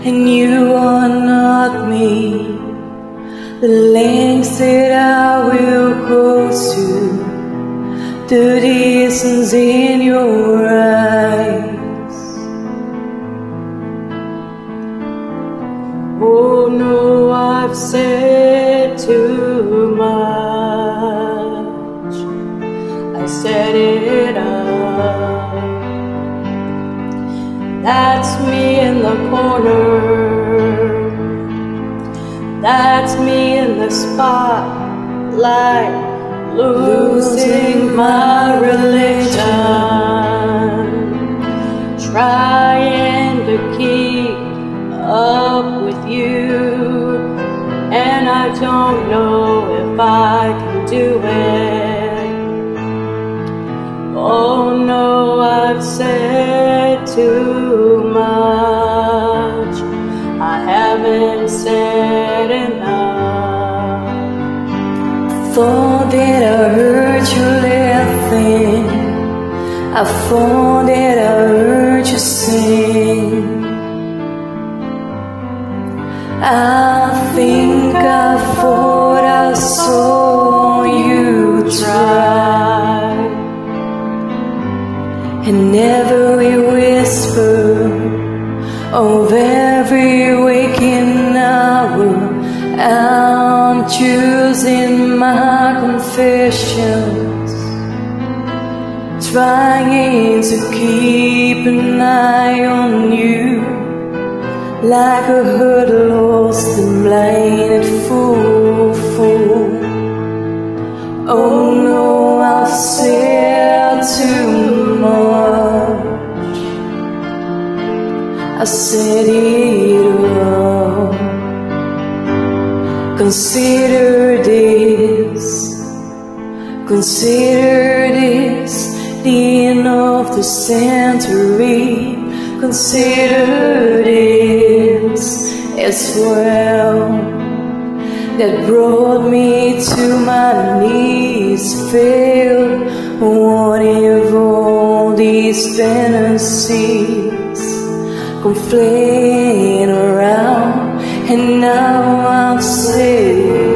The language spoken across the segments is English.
and you are not me. The lengths that I will go to, the distance in your eyes. Oh no, I've said too much. I set it up. That's me in the corner. That's me in the spotlight, losing my religion, trying to keep up with you, and I don't know if I can do it. Oh no, I've said too much. I haven't said enough. Thought that I heard you laughing, I thought that I heard you sing. I think I thought I saw you try, and every whisper of every waking hour, I'm choosing my confessions, trying to keep an eye on you, like a herd lost and blinded fool. Oh no, I've said too much. I said it all. Consider this the end of the century. Consider this as well, that brought me to my knees, failed. What if all these fantasies come flying around, and now I've said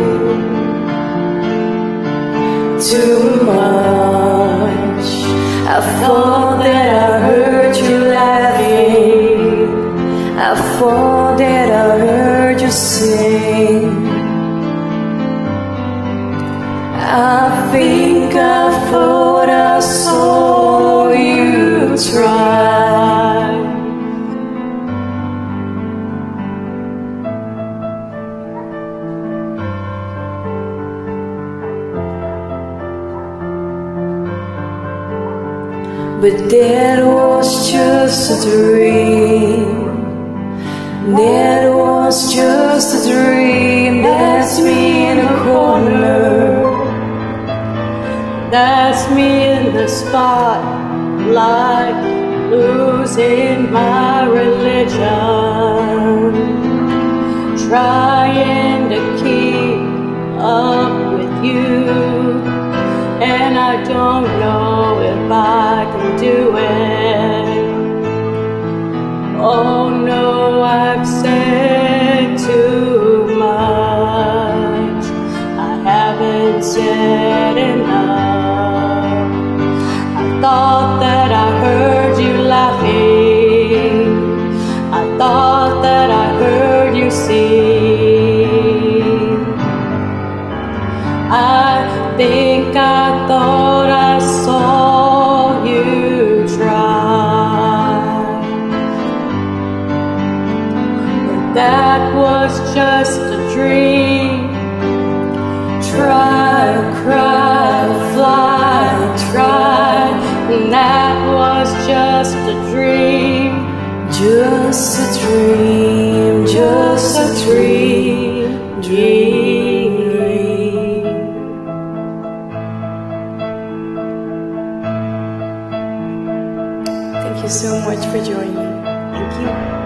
too much. I thought that I heard you laughing, I thought that I heard you sing. I think I thought I saw you try. But that was just a dream. That was just a dream. That's me in a corner. That's me in the spotlight, losing my religion, trying to keep up with you, and I don't know if I can do it. Oh no, I've said too much. I haven't said enough. I thought that I heard you laughing, I thought that I heard you sing. I think I thought I saw you try, but that was just a dream. Try, cry, fly, try, and that was just a dream. Just a dream, just a dream, dream. Thank you so much for joining. Thank you.